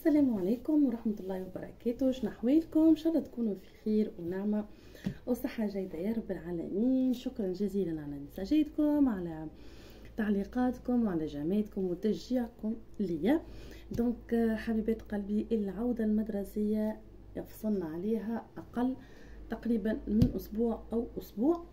السلام عليكم ورحمة الله وبركاته. شنو احوالكم؟ ان شاء الله تكونوا في خير ونعمة وصحة جيدة يا رب العالمين. شكرا جزيلا على مساجاتكم، على تعليقاتكم وعلى جماعتكم وتشجيعكم ليا. دونك حبيبات قلبي، العودة المدرسية يفصلنا عليها اقل تقريبا من اسبوع او اسبوع.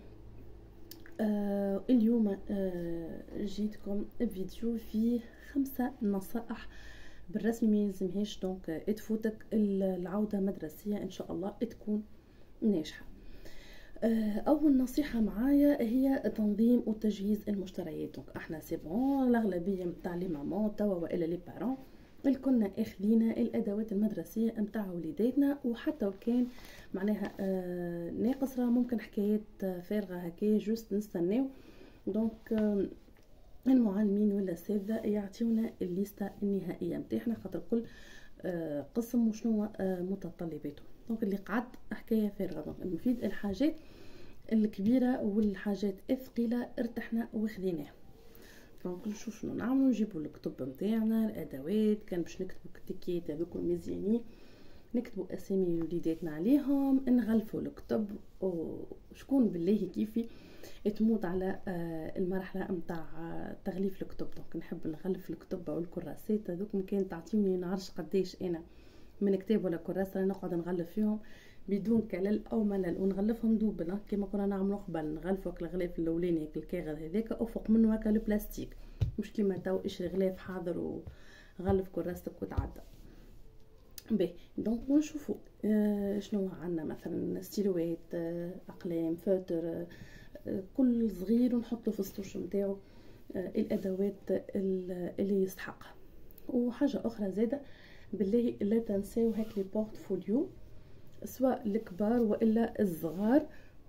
اليوم جيتكم بفيديو فيه 5 نصائح بالرسمي ما يلزمهاش دونك تفوتك العودة المدرسية ان شاء الله تكون ناجحة. اول نصيحة معايا هي تنظيم وتجهيز المشتريات. دونك احنا سي بون الاغلبية متاع لي مامون توا والا لي بارون الكلنا اخذينا الادوات المدرسية متاع وليداتنا، وحتى وكان معناها ناقص راه ممكن حكايات فارغة هكا جوست نستناو دونك المعلمين ولا الاساتذه يعطيونا الليسته النهائيه نتاعنا خاطر كل قسم وشنو متطلباته. دونك اللي قعد حكايه فارغه. دونك المفيد الحاجات الكبيره والحاجات الثقيله ارتحنا وخذيناها. دونك نشوف شنو نعملوا، نجيبوا الكتب نتاعنا، الادوات، كان باش نكتبوا التيكيات هذوك المزيانين نكتبوا اسامي وليداتنا عليهم، نغلفوا الكتب. وشكون بالله كيفي تموت على المرحله نتاع تغليف الكتب. دونك نحب نغلف الكتب والكراسات هذوك، ممكن تعطيوني نعرفش قداش انا من كتاب ولا كراسه نقعد نغلف فيهم بدون كلل او ملل، ونغلفهم دوبل كما كنا نعملوا قبل، نغلفوا الغلاف الاولاني الكاغذ هذاك وفوق منه هكا البلاستيك، مش كيما تو اشري غلاف حاضر وغلف كراستك وتعدى به. دونك نشوفوا شنو عندنا، مثلا ستيلوات، اقلام، فوتر، كل صغير ونحطه في السطوش نتاعو الادوات اللي يستحقها. وحاجه اخرى زاده بالله لا تنساو هاك لي بورتفوليو سواء الكبار والا الصغار.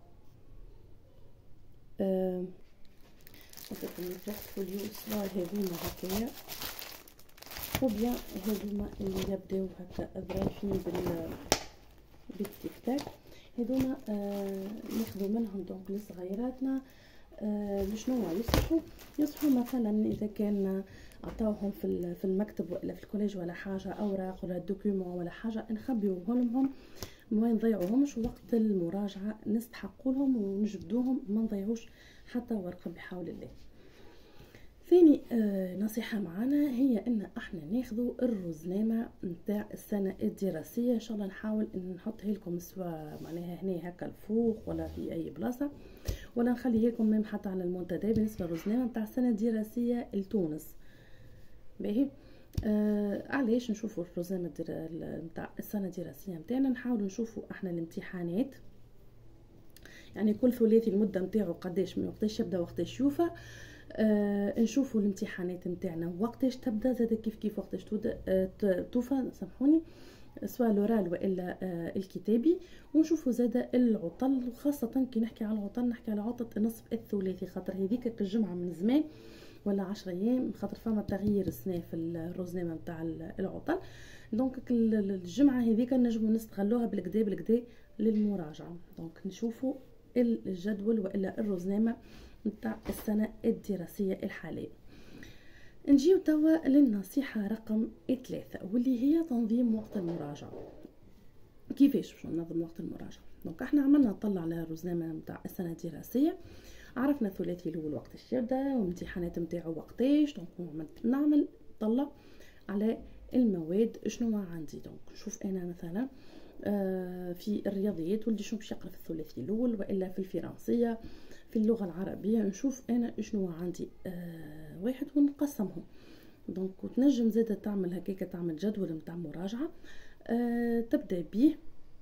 البورتفوليو سواء هذوما هكايا وبيان هذوما اللي يبداو هكا ظرايفين بالتيك تاك، هذوما ناخذوا منهم دونك لصغيراتنا شنو يصحوا مثلا اذا كان عطاوهم في المكتب ولا في الكوليج ولا حاجه اوراق ولا دوكيومون ولا حاجه نخبيوهم ما نضيعوهمش، وقت المراجعه نستحقوا لهم ونجبدوهم ما نضيعوش حتى ورقه بحول الله. ثاني نصيحة معنا هي ان احنا ناخذوا الرزنامة نتاع السنة الدراسية. ان شاء الله نحاول نحطها لكم سواء معناها هنا هكا الفوق ولا في اي بلاصة، ولا نخليها لكم ميم حتى على المنتدى بالنسبة للرزنامة نتاع السنة الدراسية لتونس. باهي علاش نشوفوا الرزنامة نتاع السنة الدراسية نتاعنا؟ نحاولوا نشوفوا احنا الامتحانات، يعني كل ثلاثي المدة نتاعو قداش من وقتاش يبدا وقتاش يوفى. نشوفوا الامتحانات نتاعنا وقتاش تبدا، زاد كيف وقتاش توفى سامحوني، سواء لورال والا الكتابي. ونشوفوا زاد العطل، وخاصه كي نحكي على العطل نحكي على عطله النصف الثلاثي، خاطر هذيك الجمعه من زمان ولا 10 ايام خاطر فما تغيير السنه في الرزنامه نتاع العطل. دونك الجمعه هذيك نجموا نستغلوها بالكدا للمراجعه. دونك نشوفوا الجدول والا الرزنامه نتاع السنة الدراسية الحالية. نجيو توا للنصيحة رقم 3 واللي هي تنظيم وقت المراجعة. كيفاش باش ننظم وقت المراجعة؟ دونك احنا عملنا طلع على الرزنامة نتاع السنة الدراسية، عرفنا الثلاثي الاول وقتاش يبدا والامتحانات نتاعو وقتاش. دونك نعمل طلع على المواد شنو عندي. دونك نشوف انا مثلا في الرياضيات ولدي شنو باش يقرا في الثلاثي الاول، والا في الفرنسيه، في اللغه العربيه، نشوف انا شنو عندي واحد ونقسمهم. دونك وتنجم زاده تعمل هكاك، تعمل جدول نتاع مراجعه تبدا به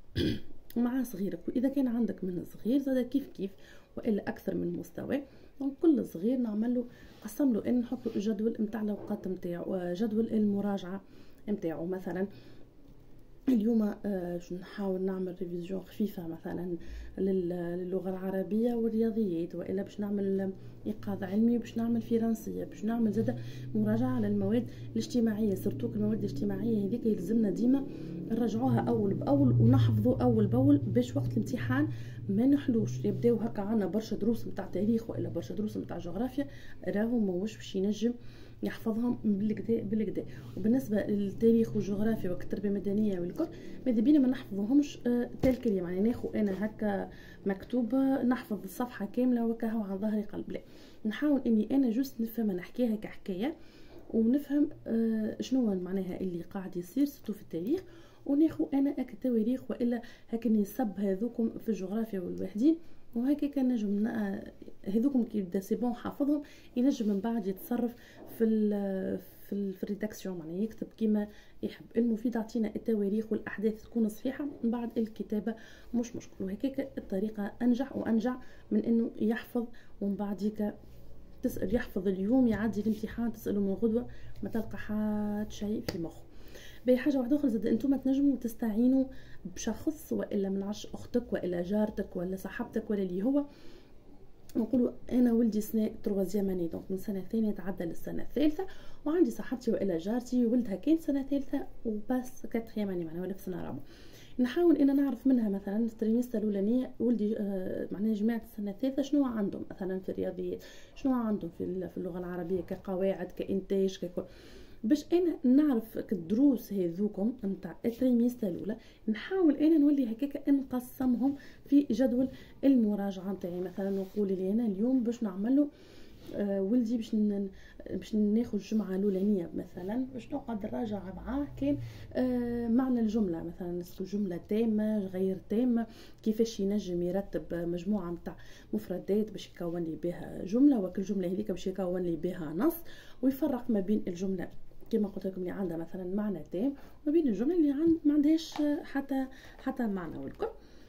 مع صغيرك، واذا كان عندك من صغير زاده كيف والا اكثر من مستوى. دونك كل صغير نعمل له قسم له ان نحط له الجدول نتاع الاوقات نتاعو، جدول المراجعه نتاعو. مثلا اليوم نحاول نعمل ريفيزيون خفيفه مثلا للغه العربيه والرياضيات، والا باش نعمل ايقاظ علمي، باش نعمل فرنسيه، باش نعمل زاده مراجعه على المواد الاجتماعيه. سورتو المواد الاجتماعيه هذيك يلزمنا ديما نرجعوها اول باول ونحفظوا اول باول باش وقت الامتحان ما نحلوش. يبداو هكا عنا برشا دروس نتاع تاريخ والا برشا دروس نتاع جغرافيا، راهو ماهوش باش ينجم يحفظهم بالكدا. وبالنسبه للتاريخ والجغرافيا والتربيه المدنيه والكل ماذا بينا ما نحفظوهمش تالكل، يعني ناخذ انا هكا مكتوبه نحفظ الصفحه كامله وكهو عن ظهري قلب، لا نحاول اني انا جوست نفهم نحكيها كحكايه ونفهم شنو معناها اللي قاعد يصير ستو في التاريخ، وناخذ انا هكا تواريخ والا هكا نصب هذوكم في الجغرافيا والوحدين، وهكاك نجم هذوكم كي بدا سي بون حافظهم ينجم من بعد يتصرف في الريداكسيون، معناها يكتب كيما يحب. المفيد عطينا التواريخ والاحداث تكون صحيحه، من بعد الكتابه مش مشكل، وهكاك الطريقه انجح وانجع من انه يحفظ ومن بعد تسال يحفظ اليوم يعدي الامتحان تساله من غدوه ما تلقى حتى شيء في مخه. باهي حاجه واحده اخرى زاد، انتم تنجموا تستعينوا بشخص والا من اختك والا جارتك ولا صاحبتك ولا اللي هو نقولوا انا ولدي سنه تروازيام اني، دونك من سنه ثانيه تعدى للسنه الثالثه، وعندي صاحبتي والا جارتي ولدها كان سنه ثالثه وباس كاتريام اني معناها ولا في سنه رابعه، نحاول ان نعرف منها مثلا التريمستر الاولانيه ولدي معناها جماعه السنه الثالثه شنو عندهم مثلا في الرياضيات، شنو عندهم في اللغه العربيه كقواعد كانتاج ككل، باش انا نعرف الدروس هذوكم نتاع التريمستر الاولى نحاول انا نولي هكاك نقسمهم في جدول المراجعه نتاعي. مثلا نقول لي انا اليوم باش نعمله ولدي باش ناخذ الجمعه الاولانيه مثلا باش نقعد نراجع معاه كان معنى الجمله، مثلا جمله تامه غير تامه، كيفاش ينجم يرتب مجموعه نتاع مفردات باش يكون لي بها جمله، وكل جمله هذيك باش يكون لي بها نص، ويفرق ما بين الجمله كما قلت لكم اللي عندها مثلا معنى تام وما بين الجمله اللي ما عندهاش حتى معنى والكل.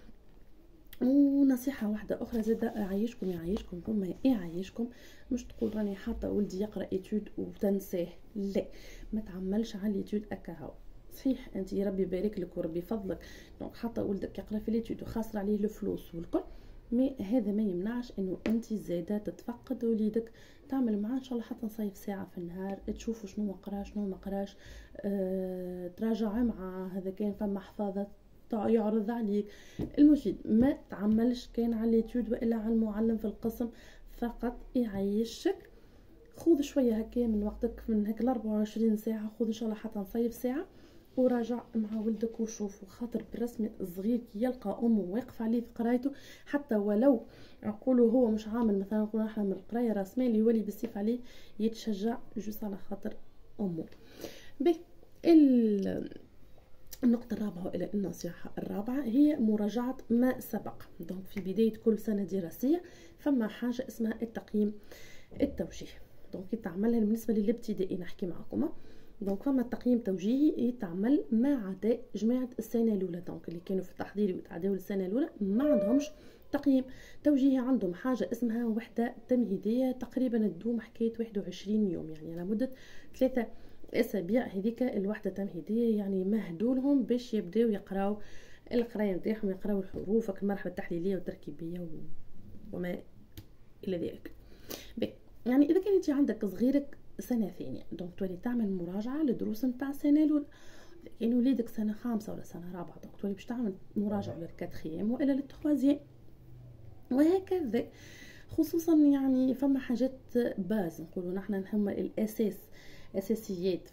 ونصيحة واحدة أخرى زادة يعيشكم ثم يعيشكم، مش تقول راني حاطة ولدي يقرأ إتيود وتنساه، لا ما تعملش على الإتيود أكاهو. صحيح أنت يا ربي يبارك لك وربي فضلك دونك حاطة ولدك يقرأ في الإتيود وخاسر عليه الفلوس والكل، مي هذا ما يمنعش انه انت زاده تتفقد وليدك، تعمل معاه ان شاء الله حتى نصيف ساعه في النهار تشوفوا شنو قرا شنو ما قراش، تراجع معاه هذا كان فما حفاظه يعرض عليك. المفيد ما تعملش كان على اليوتيوب والا على المعلم في القسم فقط يعيشك، خذ شويه هكا من وقتك من هيك 24 ساعه، خذ ان شاء الله حتى نصيف ساعه وراجع مع ولدك وشوفوا، خاطر بالرسمي الصغير كي يلقى امه واقفه عليه في قرايته حتى ولو نقولوا هو مش عامل مثلا نقولوا احنا من القرايه راس مال يولي بالسيف عليه يتشجع جوست على خاطر امه. به النقطة الرابعة إلى النصيحة الرابعة هي مراجعة ما سبق. دونك في بداية كل سنة دراسية فما حاجة اسمها التقييم التوجيهي، دونك يتعملها بالنسبة للابتدائي نحكي معكم. دونك فما التقييم التوجيهي يتعمل مع عداء جماعة السنة الأولى، دونك اللي كانوا في التحضيري وتعداوا السنة الأولى ما عندهمش تقييم توجيهي، عندهم حاجة اسمها وحدة تمهيدية تقريبا تدوم حكاية 21 يوم، يعني على مدة 3 أسابيع. هذيك الوحدة التمهيدية يعني مهدولهم باش يبداو يقراو القراية نتاعهم، يقراو الحروف المرحلة التحليلية والتركيبية وما إلى ذلك. يعني إذا كانت عندك صغيرك سنة ثانية دونك تولي تعمل مراجعة لدروس نتاع السنة الأولى، يعني وليدك سنة 5 ولا سنة 4 دونك تولي باش تعمل مراجعة للكاتخيام وإلا للتخوازيام وهكذا. خصوصا يعني فما حاجات باز نقولوا نحن نهم الأساس أساسيات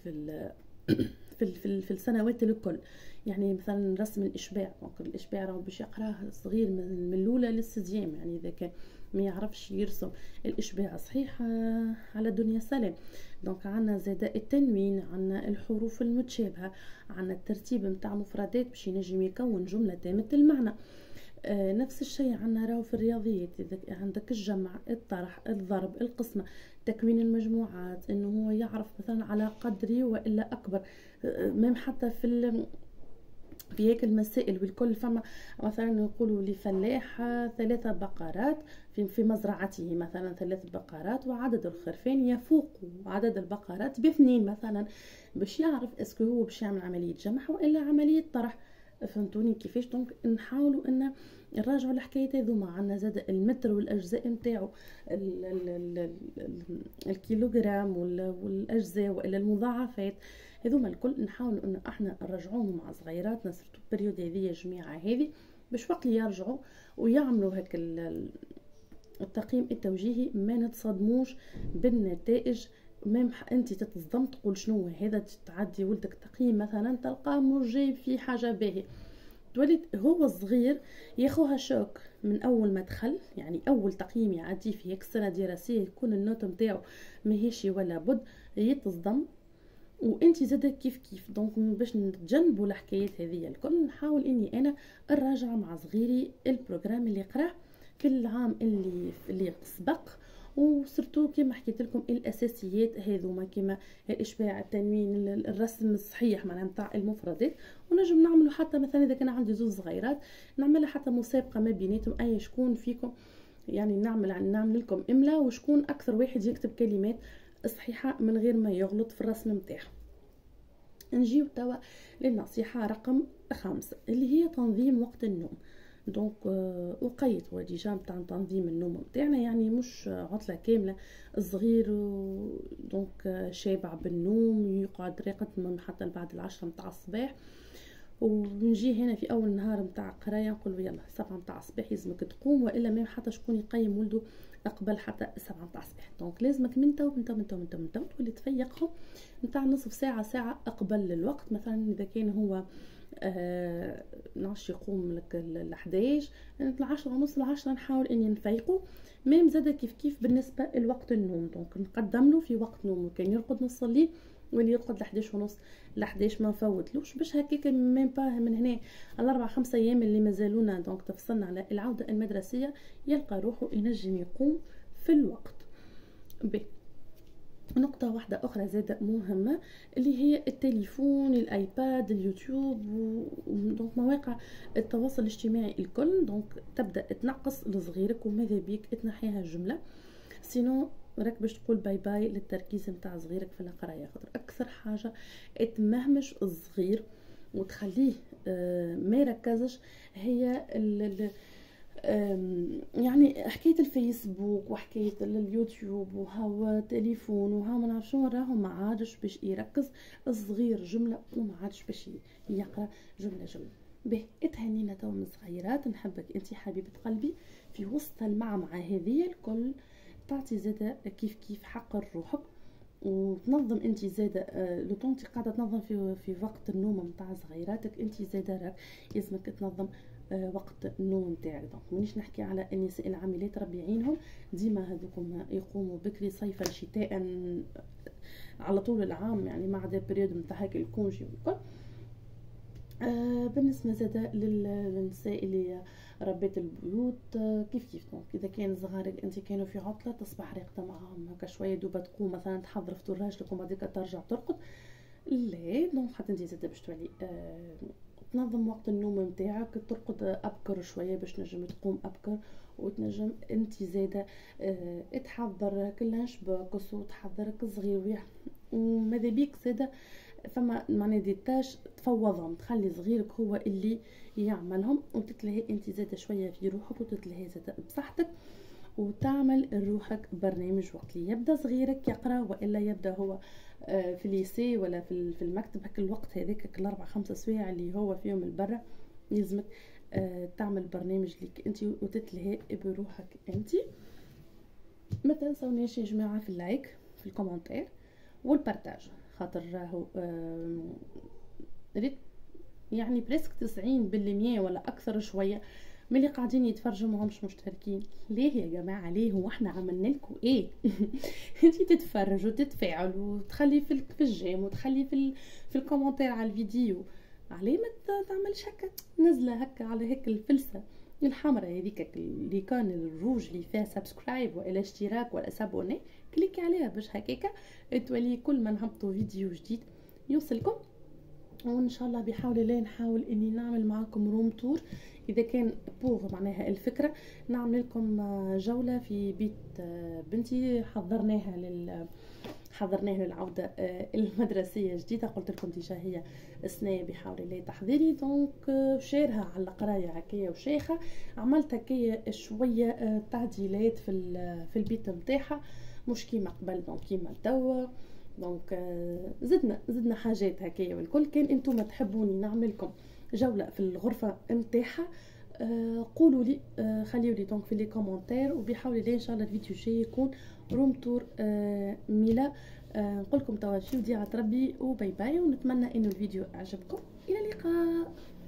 في السنوات الكل، يعني مثلا رسم الإشباع، الإشباع راهو باش يقراه صغير من الأولى للسديام، يعني إذا كان ما يعرفش يرسم الإشباع صحيح على دنيا سلام. دونك عنا زاد التنوين، عنا الحروف المتشابهة، عنا الترتيب متاع مفردات باش ينجم يكون جملة تامة المعنى. نفس الشيء عنا راهو في الرياضيات، إذا عندك الجمع الطرح الضرب القسمة تكوين المجموعات، انه هو يعرف مثلا على قدري والا اكبر، مم حتى في هيك المسائل والكل فما مثلا يقولوا لفلاح 3 بقرات في مزرعته، مثلا 3 بقرات وعدد الخرفان يفوق عدد البقرات ب2 مثلا، باش يعرف اسكو هو باش يعمل عملية جمع والا عملية طرح. فهمتوني كيفاش؟ دونك نحاولوا ان نراجعوا الحكايات هذوما. عندنا زاد المتر والاجزاء نتاعو، الكيلوغرام والاجزاء والا المضاعفات، هذوما الكل نحاولوا ان احنا نرجعوهم مع صغيراتنا صرتو البريود هذه الجميعه هذه باش وقت يرجعوا ويعملوا هيك التقييم التوجيهي ما نتصدموش بالنتائج ميم انت تتصدم تقول شنو هذا، تعدي ولدك تقييم مثلا تلقاه مش جايب فيه حاجه باهيه، تولي هو صغير ياخوها شوك من اول ما دخل. يعني اول تقييم يعدي في هيك السنه الدراسيه يكون النوت نتاعو ماهيش ولا بد يتصدم. وانت زاده كيف كيف. دونك باش نتجنبوا الحكايات هذه الكل نحاول اني انا نراجع مع صغيري البروغرام اللي قراه في العام اللي سبق، وسرتو كما حكيت لكم الاساسيات هذوما كما الاشباع، التنوين، الرسم الصحيح معناها نتاع المفردات. ونجم نعملوا حتى مثلا اذا كان عندي زوج صغيرات نعملها حتى مسابقه ما بيناتهم، اي شكون فيكم يعني نعمل لكم املاء وشكون اكثر واحد يكتب كلمات صحيحه من غير ما يغلط في الرسم نتاعها. نجيو توا للنصيحه رقم 5 اللي هي تنظيم وقت النوم. دونك وقيت هو ديجا نتاع تنظيم النوم نتاعنا، يعني مش عطله كامله. الصغير دونك شابع بالنوم يقعد راقد حتى بعد 10 نتاع الصباح، ونجي هنا في اول نهار نتاع قرايه نقول يلا 7 نتاع الصباح لازمك تقوم، والا ما حتى شكون يقيم ولده قبل حتى 7 نتاع الصباح. دونك لازمك من تو تولي تفيقهم نتاع نصف ساعه قبل الوقت. مثلا اذا كان هو نعرفش يقوم لك ال 11 10 ونص 10 نحاول اني نفيقه. ميم زاده كيف بالنسبه لوقت النوم، دونك نقدم له في وقت نومه، كان يرقد نص الليل واللي يرقد ل 11 ونص ل 11 ما نفوتلوش، باش هكاك ميم با من هنا الاربع 5 ايام اللي مازالونا دونك تفصلنا على العوده المدرسيه يلقى روحه ينجم يقوم في الوقت. نقطة واحدة أخرى زادة مهمة اللي هي التليفون، الآيباد، اليوتيوب دونك مواقع التواصل الاجتماعي الكل. دونك تبدأ تنقص لصغيرك وماذا بيك تنحيها جملة، سينو راك باش تقول باي باي للتركيز نتاع صغيرك في القراية. خاطر أكثر حاجة تمهمش الصغير وتخليه ما يركزش هي يعني حكايه الفيسبوك وحكايه اليوتيوب وهو تليفون وها ما نعرف شنو، راهو ما عادش باش يركز الصغير جمله وما عادش باش يقرا جمله. به اتهنينا تو من صغيرات. نحبك انت حبيبه قلبي في وسط المعمعه هذه الكل تعطي زاده كيف حق روحك وتنظم انت زاده لو طون انت قاعده تنظم في وقت النوم نتاع صغيراتك، انت زاده راك لازمك تنظم وقت النوم نتاعك. دونك مانيش نحكي على النساء العاملات ربي يعينهم ديما هذوكم يقوموا بكري صيفا شتاء على طول العام، يعني ما عدا بريود نتاع هاك الكونجي والكل. بالنسبه زاده للنساء اللي ربات البيوت كيف دونك اذا كان صغارك انت كانوا في عطله تصبح راقده معاهم هكا شويه دوبا تقوم مثلا تحضر فطور راجلك وبعديك ترجع ترقد، لا دونك حتى انت زاده باش تولي تنظم وقت النوم نتاعك، ترقد ابكر شويه باش تنجم تقوم ابكر، وتنجم انت زاده تحضر كلانش باكس وتحضرك صغير وماذا بيك زاده فما معناها دي تاش تفوضهم، تخلي صغيرك هو اللي يعملهم وتتلهي انت زاده شويه في روحك وتتلهي زاده بصحتك وتعمل روحك برنامج وقت اللي يبدا صغيرك يقرا والا يبدا هو في الليسي ولا في المكتب. هك الوقت هذاك الاربع 5 سوايع اللي هو فيهم البرة لازمك تعمل برنامج ليك انت وتتلهي بروحك انت. ما تنسونيش يا جماعه في اللايك في الكومنتير والبارتاج، خاطر راهو يعني بريسك 90% ولا اكثر شويه من اللي قاعدين يتفرجوا ماهمش مشتركين. ليه يا جماعه ليه؟ هو احنا عملنا لكم ايه؟ انتي تتفرج وتتفاعل وتخلي في الجيم وتخلي في الكومنتير على الفيديو، عليه ما تعملش هكا نزله هكا على هيك الفلسه الحمراء هذيك اللي كان الروج اللي فيها سبسكرايب ولا اشتراك ولا سابوني، كليكي عليها باش هكاكا تولي كل ما نهبطوا فيديو جديد يوصلكم. وان شاء الله بحول الله نحاول اني نعمل معكم روم تور اذا كان بوغ معناها الفكره نعمل لكم جوله في بيت بنتي حضرناها للعوده المدرسيه جديده. قلت لكم ديجا هي سنه بحول الله تحضيري، دونك شيرها على القرايه هكايا وشيخه، عملت هكايا شويه تعديلات في البيت نتاعها مش كيما قبل دونك كيما توا. دونك زدنا حاجات هكايا والكل. كان انتم تحبوني نعمل لكم جوله في الغرفه نتاعها قولوا لي خليوا لي دونك في لي كومونتير، وبحاول الله ان شاء الله الفيديو الجاي يكون روم تور ميلا نقول لكم توا في وديعة ربي وباي باي، ونتمنى انه الفيديو اعجبكم. الى اللقاء.